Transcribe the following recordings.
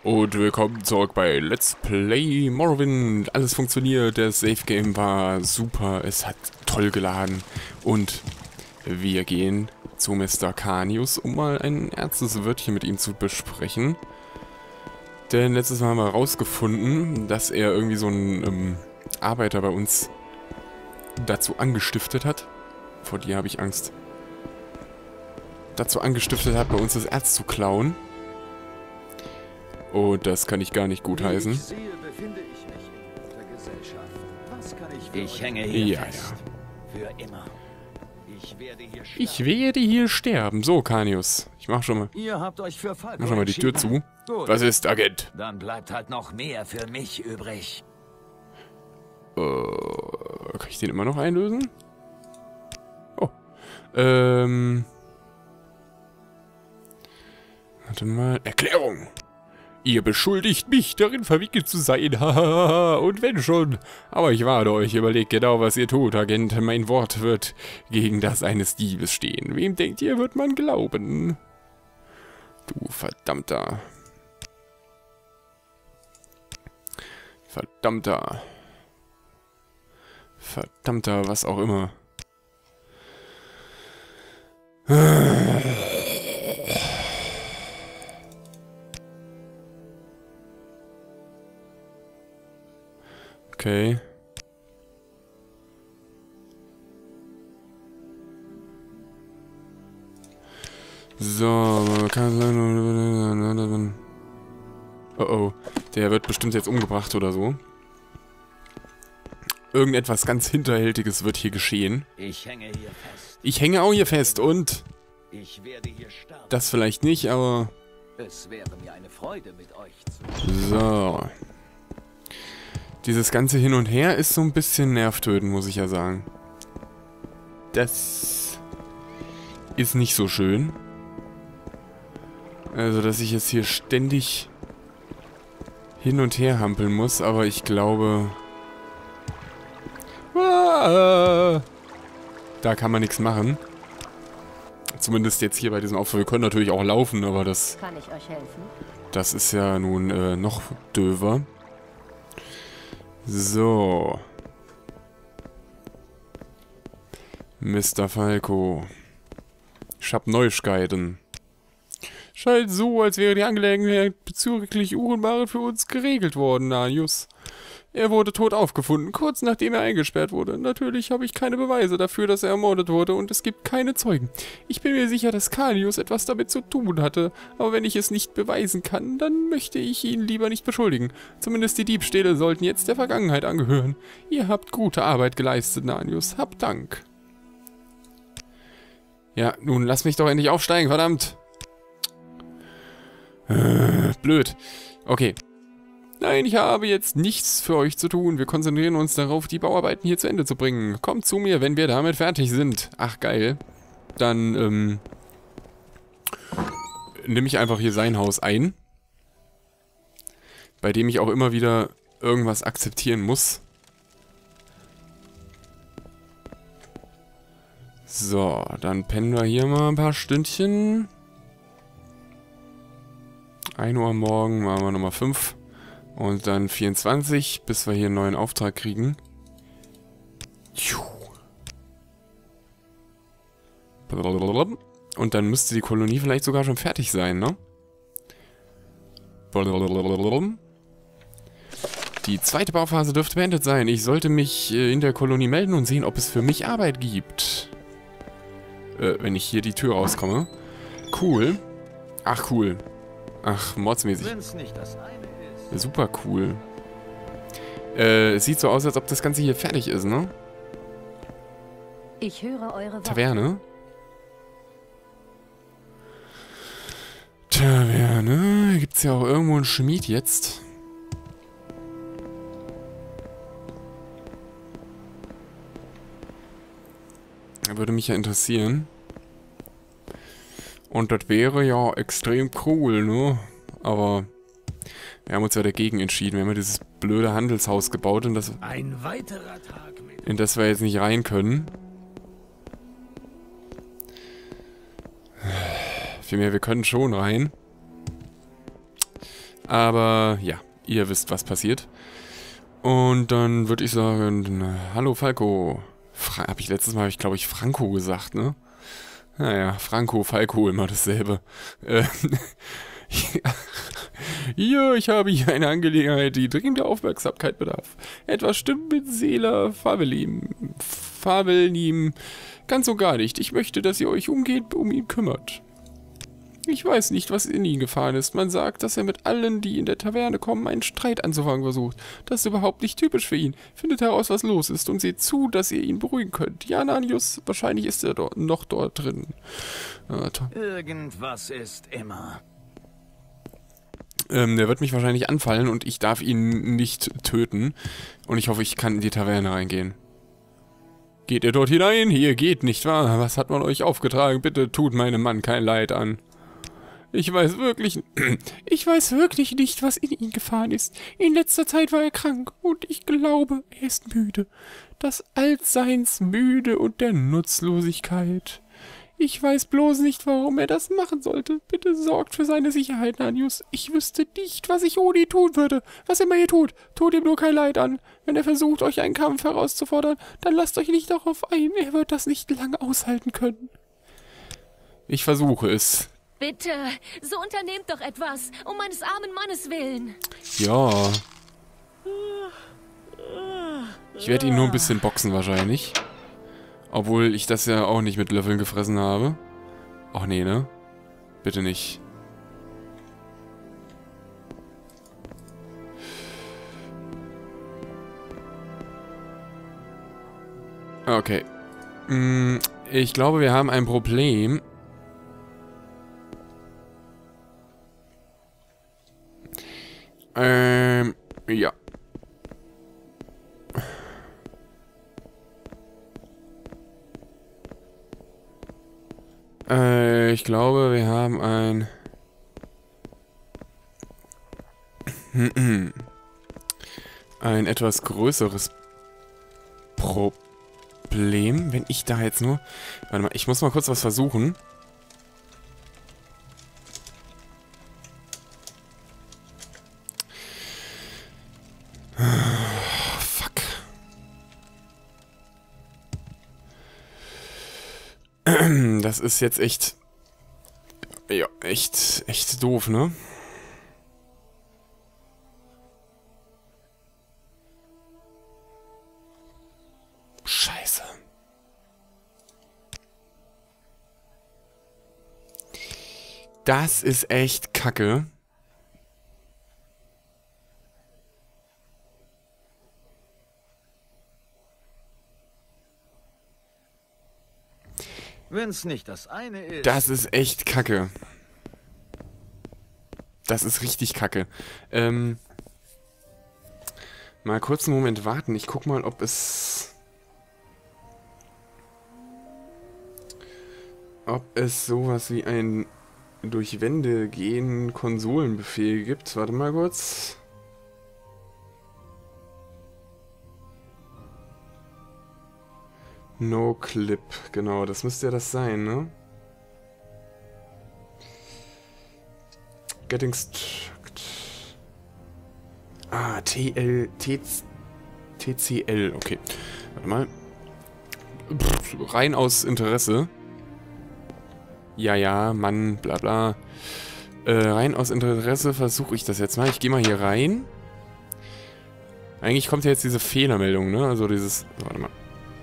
Und willkommen zurück bei Let's Play Morrowind. Alles funktioniert, der Safe Game war super, es hat toll geladen. Und wir gehen zu Mr. Canius, um mal ein ernstes Wörtchen mit ihm zu besprechen. Denn letztes Mal haben wir herausgefunden, dass er irgendwie so einen Arbeiter bei uns dazu angestiftet hat. Vor dir habe ich Angst. Dazu angestiftet hat, bei uns das Erz zu klauen. Oh, das kann ich gar nicht gutheißen. Ich hänge hier fest. Ja. Für immer. Ich werde hier sterben. So, Canius. Ich mach schon mal, Ihr habt euch für Falco mach schon mal die Tür zu. Gut. Was ist, Agent? Dann bleibt halt noch mehr für mich übrig. Kann ich den immer noch einlösen? Oh. Warte mal. Erklärung. Ihr beschuldigt mich, darin verwickelt zu sein. Hahaha. Und wenn schon. Aber ich warne euch, überlegt genau, was ihr tut, Agent. Mein Wort wird gegen das eines Diebes stehen. Wem denkt ihr, wird man glauben? Du verdammter. Verdammter. Verdammter, was auch immer. Okay. So, kann sein. Oh oh, der wird bestimmt jetzt umgebracht oder so. Irgendetwas ganz Hinterhältiges wird hier geschehen. Ich hänge hier fest. Ich hänge auch hier fest und... Ich werde hier sterben. Das vielleicht nicht, aber... Es wäre mir eine Freude, mit euch zu... So. Dieses ganze Hin und Her ist so ein bisschen nervtötend, muss ich ja sagen. Das ist nicht so schön. Also, dass ich jetzt hier ständig hin und her hampeln muss, aber ich glaube... Da kann man nichts machen. Zumindest jetzt hier bei diesem Aufbau. Wir können natürlich auch laufen, aber das... Kann ich euch helfen? Das ist ja nun noch döver. So. Mr. Falco. Ich hab Neuigkeiten. Scheint so, als wäre die Angelegenheit bezüglich Uhrenware für uns geregelt worden, Canius. Er wurde tot aufgefunden, kurz nachdem er eingesperrt wurde. Natürlich habe ich keine Beweise dafür, dass er ermordet wurde, und es gibt keine Zeugen. Ich bin mir sicher, dass Canius etwas damit zu tun hatte, aber wenn ich es nicht beweisen kann, dann möchte ich ihn lieber nicht beschuldigen. Zumindest die Diebstähle sollten jetzt der Vergangenheit angehören. Ihr habt gute Arbeit geleistet, Canius. Habt Dank. Ja, nun lass mich doch endlich aufsteigen, verdammt. Blöd. Okay. Nein, ich habe jetzt nichts für euch zu tun. Wir konzentrieren uns darauf, die Bauarbeiten hier zu Ende zu bringen. Kommt zu mir, wenn wir damit fertig sind. Ach, geil. Dann, nehme ich einfach hier sein Haus ein. Bei dem ich auch immer wieder irgendwas akzeptieren muss. So, dann pennen wir hier mal ein paar Stündchen. 1 Uhr morgen machen wir nochmal 5. Und dann 24, bis wir hier einen neuen Auftrag kriegen. Und dann müsste die Kolonie vielleicht sogar schon fertig sein, ne? Die zweite Bauphase dürfte beendet sein. Ich sollte mich in der Kolonie melden und sehen, ob es für mich Arbeit gibt. Wenn ich hier die Tür rauskomme. Cool. Ach, cool. Ach, mordsmäßig. Wenn's nicht das eine ist. Super cool. Sieht so aus, als ob das Ganze hier fertig ist, ne? Ich höre eure Worte. Taverne. Taverne. Gibt's ja auch irgendwo einen Schmied jetzt. Würde mich ja interessieren. Und das wäre ja extrem cool, ne? Aber wir haben uns ja dagegen entschieden. Wir haben ja dieses blöde Handelshaus gebaut, in das Ein weiterer Tag mit... wir jetzt nicht rein können. Vielmehr, wir können schon rein. Aber ja, ihr wisst, was passiert. Und dann würde ich sagen, hallo Falco. Habe ich letztes Mal, glaube ich, Franco gesagt, ne? Naja, Franco, Falco, immer dasselbe. Ja, ich habe hier eine Angelegenheit, die dringende Aufmerksamkeit bedarf. Etwas stimmt mit Seela Favelim. Ganz und gar nicht. Ich möchte, dass ihr euch umgehend um ihn kümmert. Ich weiß nicht, was in ihn gefahren ist. Man sagt, dass er mit allen, die in der Taverne kommen, einen Streit anzufangen versucht. Das ist überhaupt nicht typisch für ihn. Findet heraus, was los ist und seht zu, dass ihr ihn beruhigen könnt. Ja, Ananius, wahrscheinlich ist er noch dort drin. Irgendwas ist immer. Der wird mich wahrscheinlich anfallen und ich darf ihn nicht töten. Und ich hoffe, ich kann in die Taverne reingehen. Geht ihr dort hinein? Hier geht, nicht wahr? Was hat man euch aufgetragen? Bitte tut meinem Mann kein Leid an. Ich weiß wirklich nicht, was in ihn gefahren ist. In letzter Zeit war er krank und ich glaube, er ist müde. Das Altseins müde und der Nutzlosigkeit. Ich weiß bloß nicht, warum er das machen sollte. Bitte sorgt für seine Sicherheit, Ananius. Ich wüsste nicht, was ich ohne ihn tun würde. Was immer ihr tut, tut ihm nur kein Leid an. Wenn er versucht, euch einen Kampf herauszufordern, dann lasst euch nicht darauf ein. Er wird das nicht lange aushalten können. Ich versuche es. Bitte, so unternehmt doch etwas, um meines armen Mannes willen. Ja. Ich werde ihn nur ein bisschen boxen wahrscheinlich. Obwohl ich das ja auch nicht mit Löffeln gefressen habe. Ach nee, ne? Bitte nicht. Okay. Ich glaube, wir haben ein Problem. Ja. Ich glaube, wir haben ein etwas größeres Problem, wenn ich da jetzt nur... Warte mal, ich muss mal kurz was versuchen. Fuck. Das ist jetzt echt... Ja, echt doof, ne? Scheiße. Das ist echt Kacke. Wenn's nicht das eine ist. Das ist echt Kacke. Das ist richtig Kacke. Mal kurz einen Moment warten. Ich guck mal, ob es sowas wie ein durch Wände gehen Konsolenbefehl gibt. Warte mal kurz. No Clip, genau, das müsste ja das sein, ne? Getting struct. Ah, TCL, okay. Warte mal. Rein aus Interesse. Ja, Mann, bla bla. Rein aus Interesse versuche ich das jetzt mal. Ich gehe mal hier rein. Eigentlich kommt ja jetzt diese Fehlermeldung, ne? Also dieses... Warte mal.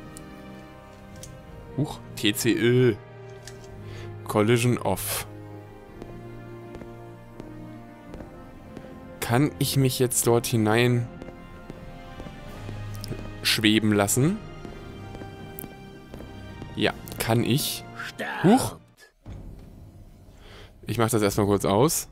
Huch, TCL. Collision off. Kann ich mich jetzt dort hinein schweben lassen? Ja, kann ich. Huch. Ich mache das erstmal kurz aus.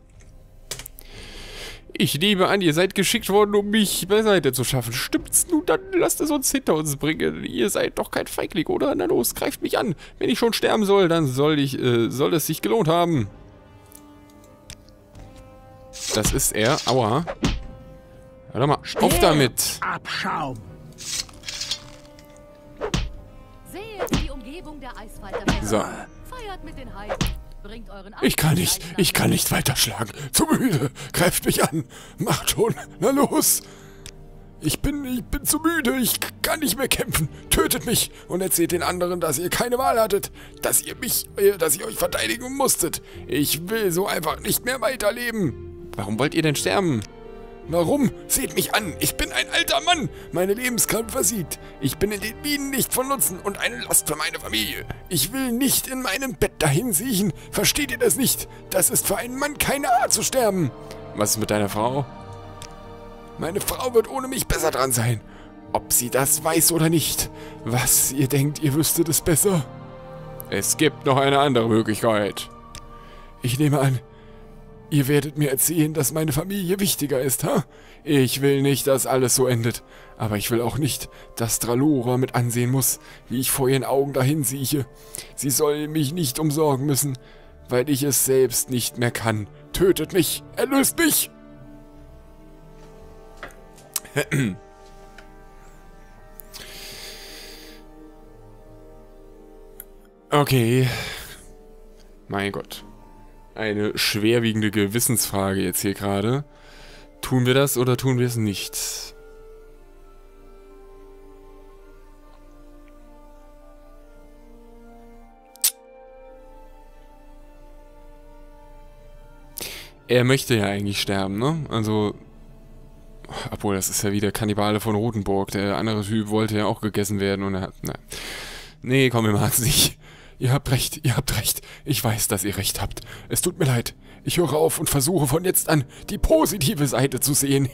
Ich nehme an, ihr seid geschickt worden, um mich beiseite zu schaffen. Stimmt's nun, dann lasst es uns hinter uns bringen. Ihr seid doch kein Feigling, oder? Na los, greift mich an. Wenn ich schon sterben soll, dann soll es sich gelohnt haben. Das ist er. Aua. Warte mal, auf damit. Abschaum. Seht die Umgebung der Eisfalter. So. Feiert mit den Heiden. Bringt euren Ich kann nicht weiterschlagen. Zu müde. Greift mich an. Macht schon. Na los. Ich bin zu müde. Ich kann nicht mehr kämpfen. Tötet mich und erzählt den anderen, dass ihr keine Wahl hattet. Dass ihr euch verteidigen musstet. Ich will so einfach nicht mehr weiterleben. Warum wollt ihr denn sterben? Warum? Seht mich an. Ich bin ein alter Mann. Meine Lebenskraft versiegt. Ich bin in den Minen nicht von Nutzen und eine Last für meine Familie. Ich will nicht in meinem Bett dahin siechen. Versteht ihr das nicht? Das ist für einen Mann keine Art zu sterben. Was ist mit deiner Frau? Meine Frau wird ohne mich besser dran sein. Ob sie das weiß oder nicht. Was, ihr denkt, ihr wüsstet es besser? Es gibt noch eine andere Möglichkeit. Ich nehme an, ihr werdet mir erzählen, dass meine Familie wichtiger ist, ha? Ich will nicht, dass alles so endet. Aber ich will auch nicht, dass Dralora mit ansehen muss, wie ich vor ihren Augen dahin sieche. Sie soll mich nicht umsorgen müssen, weil ich es selbst nicht mehr kann. Tötet mich! Erlöst mich! Okay. Mein Gott. Eine schwerwiegende Gewissensfrage jetzt hier gerade. Tun wir das oder tun wir es nicht? Er möchte ja eigentlich sterben, ne? Also, obwohl, das ist ja wieder Kannibale von Rothenburg. Der andere Typ wollte ja auch gegessen werden und er hat... Na. Nee, komm, wir machen's nicht. Ihr habt recht. Ich weiß, dass ihr recht habt. Es tut mir leid. Ich höre auf und versuche von jetzt an, die positive Seite zu sehen.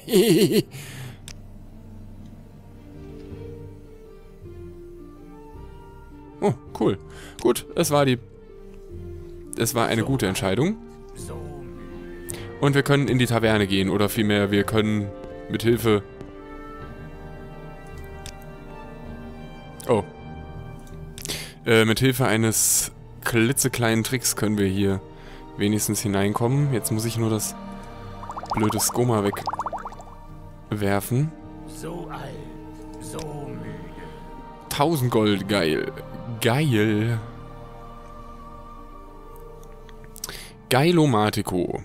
Oh, cool. Gut, es war eine gute Entscheidung. Und wir können in die Taverne gehen, oder vielmehr, wir können mit Hilfe... Oh. Mit Hilfe eines klitzekleinen Tricks können wir hier wenigstens hineinkommen. Jetzt muss ich nur das blöde Skoma wegwerfen. So alt, so müde. 1000 Gold, geil. Geil. Geilomatico.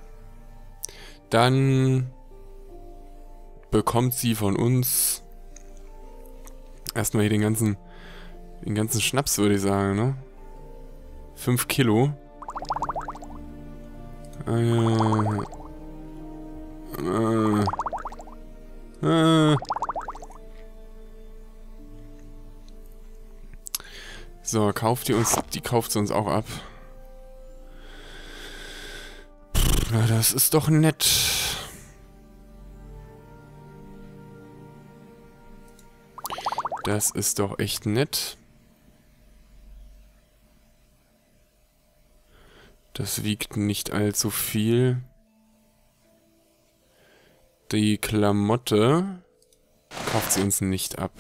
Dann bekommt sie von uns erstmal hier den ganzen Schnaps, würde ich sagen, ne? 5 Kilo. So, die kauft sie uns auch ab. Na, das ist doch nett. Das ist doch echt nett. Das wiegt nicht allzu viel. Die Klamotte kauft sie uns nicht ab.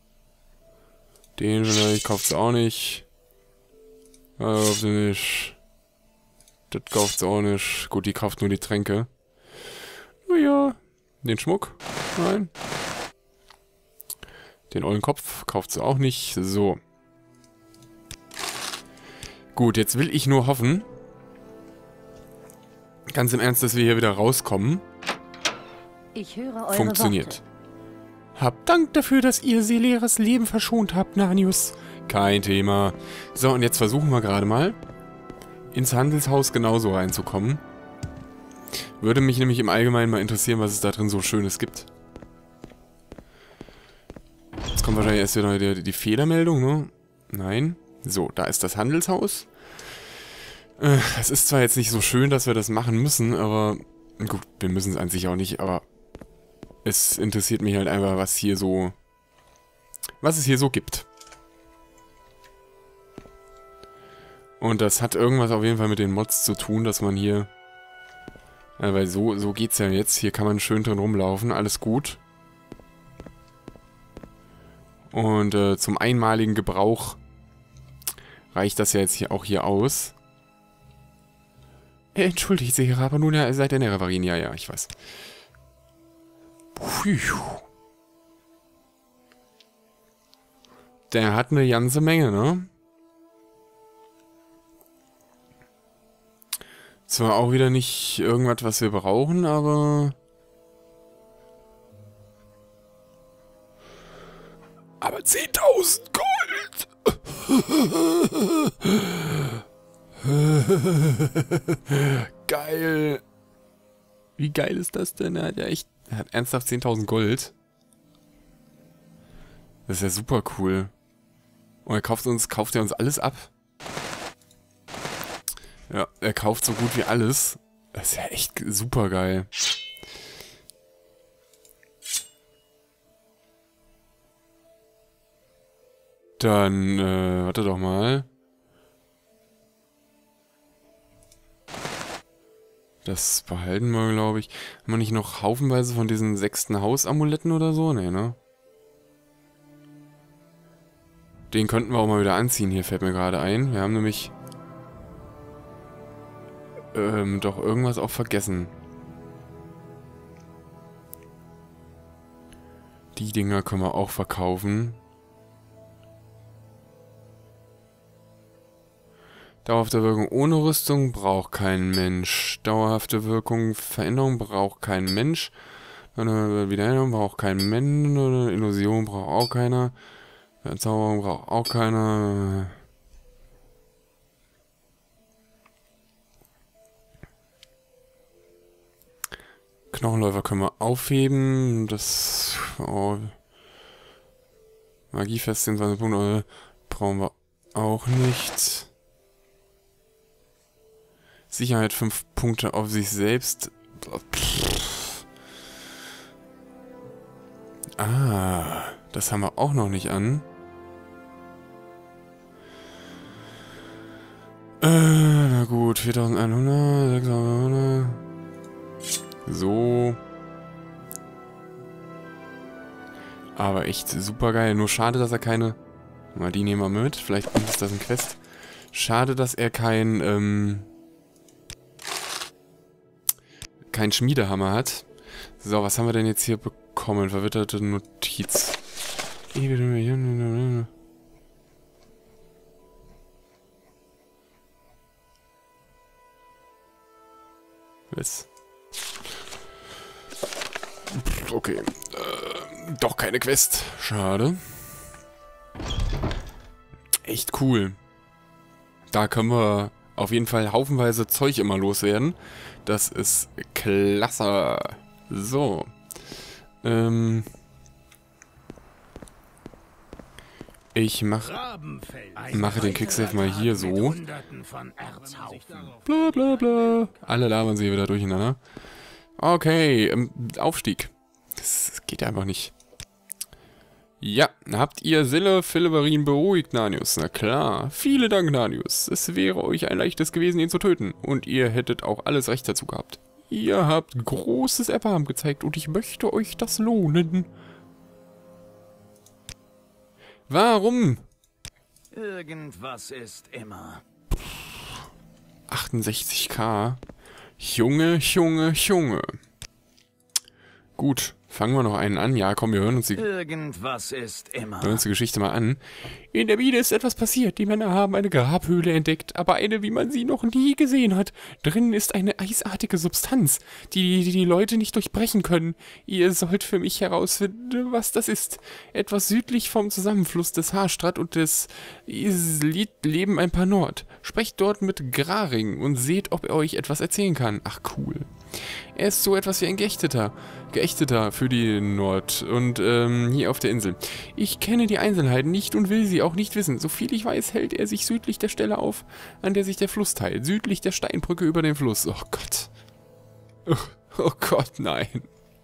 Den vielleicht kauft sie auch nicht. Kauft sie nicht. Das kauft sie auch nicht. Gut, die kauft nur die Tränke. Naja. Den Schmuck? Nein. Den ollen Kopf kauft sie auch nicht. So. Gut, jetzt will ich nur hoffen, ganz im Ernst, dass wir hier wieder rauskommen. Ich höre eure Funktioniert. Worte. Habt Dank dafür, dass ihr Seleras Leben verschont habt, Nanius. Kein Thema. So, und jetzt versuchen wir gerade mal, ins Handelshaus genauso reinzukommen. Würde mich nämlich im Allgemeinen mal interessieren, was es da drin so Schönes gibt. Jetzt kommt wahrscheinlich erst wieder die Fehlermeldung, ne? Nein. So, da ist das Handelshaus. Es ist zwar jetzt nicht so schön, dass wir das machen müssen, aber... Gut, wir müssen es an sich auch nicht, aber... Es interessiert mich halt einfach, was es hier so gibt. Und das hat irgendwas auf jeden Fall mit den Mods zu tun, dass man hier... weil so geht's ja jetzt. Hier kann man schön drin rumlaufen, alles gut. Und zum einmaligen Gebrauch reicht das ja jetzt hier auch hier aus. Entschuldigt, Sera, aber nun ja, seid ihr Nerevarin. Ja, ich weiß. Puh. Der hat eine ganze Menge, ne? Zwar auch wieder nicht irgendwas, was wir brauchen, aber... Aber 10.000 Gold! Geil! Wie geil ist das denn? Er hat ja echt... Er hat ernsthaft 10.000 Gold. Das ist ja super cool. Und er kauft ja uns alles ab. Ja, er kauft so gut wie alles. Das ist ja echt super geil. Dann, warte doch mal. Das behalten wir, glaube ich. Haben wir nicht noch haufenweise von diesen 6. Haus-Amuletten oder so? Nee, ne? Den könnten wir auch mal wieder anziehen, hier fällt mir gerade ein. Wir haben nämlich... doch irgendwas auch vergessen. Die Dinger können wir auch verkaufen. Dauerhafte Wirkung ohne Rüstung braucht kein Mensch. Dauerhafte Wirkung, Veränderung braucht kein Mensch. Wiederherstellung braucht kein Mensch. Illusion braucht auch keiner. Verzauberung braucht auch keiner. Knochenläufer können wir aufheben. Das... Oh, Magiefest 20 Punkte brauchen wir auch nicht. Sicherheit 5 Punkte auf sich selbst. Ah, das haben wir auch noch nicht an. Na gut, 4100, 600. So. Aber echt super geil. Nur schade, dass er keine... Mal die nehmen wir mit. Vielleicht ist das ein Quest. Schade, dass er kein Schmiedehammer hat. So, was haben wir denn jetzt hier bekommen? Verwitterte Notiz. Was? Okay. Doch keine Quest. Schade. Echt cool. Da können wir auf jeden Fall haufenweise Zeug immer loswerden. Das ist klasse. So. Ich mache den Quicksave mal hier so. Bla bla bla. Alle labern sie wieder durcheinander. Okay, Aufstieg. Das geht einfach nicht. Ja, habt ihr Sille Filiberin beruhigt, Nanius? Na klar. Vielen Dank, Nanius. Es wäre euch ein leichtes gewesen, ihn zu töten. Und ihr hättet auch alles Recht dazu gehabt. Ihr habt großes Erbarmen gezeigt und ich möchte euch das lohnen. Warum? Irgendwas ist immer. 68k. Junge. Gut, fangen wir noch einen an. Ja, komm, wir hören uns die Geschichte mal an. In der Mine ist etwas passiert. Die Männer haben eine Grabhöhle entdeckt, aber eine, wie man sie noch nie gesehen hat. Drinnen ist eine eisartige Substanz, die Leute nicht durchbrechen können. Ihr sollt für mich herausfinden, was das ist. Etwas südlich vom Zusammenfluss des Haarstradt und des Islit leben ein paar Nord. Sprecht dort mit Graring und seht, ob er euch etwas erzählen kann. Ach, cool. Er ist so etwas wie ein Geächteter für die Nord und hier auf der Insel. Ich kenne die Einzelheiten nicht und will sie auch nicht wissen. Soviel ich weiß, hält er sich südlich der Stelle auf, an der sich der Fluss teilt. Südlich der Steinbrücke über den Fluss. Oh Gott. Oh Gott, nein.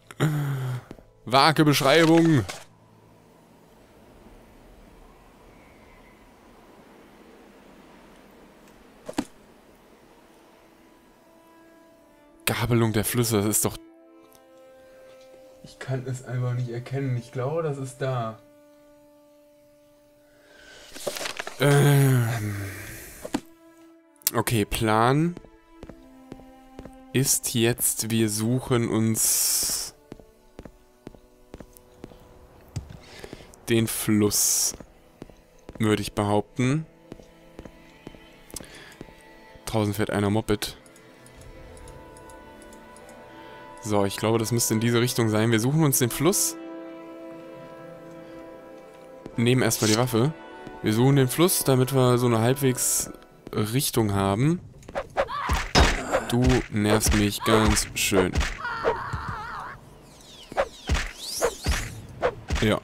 Vage Beschreibung. Gabelung der Flüsse, das ist doch... Ich kann es einfach nicht erkennen. Ich glaube, das ist da. Okay, Plan ist jetzt, wir suchen uns den Fluss, würde ich behaupten. Draußen fährt einer Moped. So, ich glaube, das müsste in diese Richtung sein. Wir suchen uns den Fluss. Nehmen erstmal die Waffe. Wir suchen den Fluss, damit wir so eine halbwegs Richtung haben. Du nervst mich ganz schön. Ja.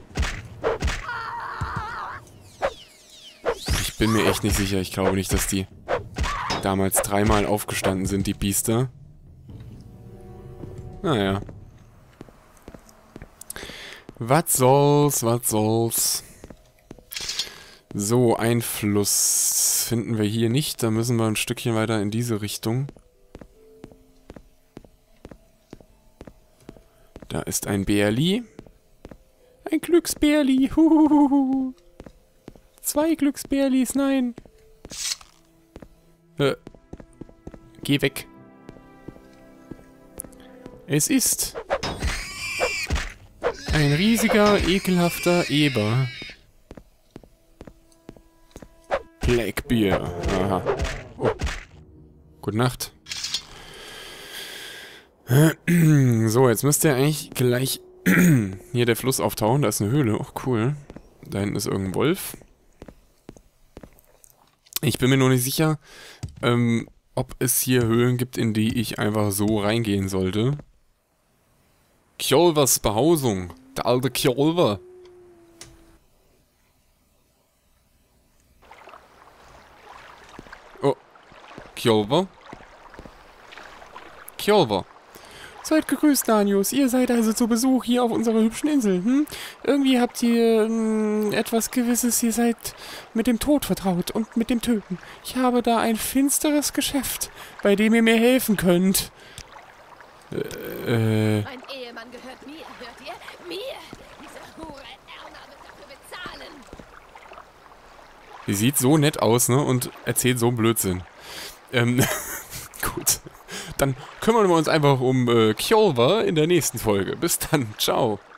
Ich bin mir echt nicht sicher. Ich glaube nicht, dass die damals 3-mal aufgestanden sind, die Biester. Naja. Was soll's, was soll's. So, ein Fluss finden wir hier nicht. Da müssen wir ein Stückchen weiter in diese Richtung. Da ist ein Bärli. Ein Glücksbärli. Huhuhuhu. 2 Glücksbärlis, nein. Geh weg. Es ist ein riesiger, ekelhafter Eber. Blackbear. Aha. Oh. Gute Nacht. So, jetzt müsste ja eigentlich gleich hier der Fluss auftauchen. Da ist eine Höhle. Oh, cool. Da hinten ist irgendein Wolf. Ich bin mir nur nicht sicher, ob es hier Höhlen gibt, in die ich einfach so reingehen sollte. Kjolvers Behausung. Der alte Kjolver. Oh. Kjolver? Kjolver. Seid gegrüßt, Danius. Ihr seid also zu Besuch hier auf unserer hübschen Insel, hm? Irgendwie habt ihr etwas Gewisses. Ihr seid mit dem Tod vertraut und mit dem Töten. Ich habe da ein finsteres Geschäft, bei dem ihr mir helfen könnt. Mein Ehemann gehört mir, hört ihr? Mir! Diese Hure Erna wird dafür bezahlen! Sie sieht so nett aus, ne? Und erzählt so einen Blödsinn. Gut. Dann kümmern wir uns einfach um Kjolver in der nächsten Folge. Bis dann. Ciao.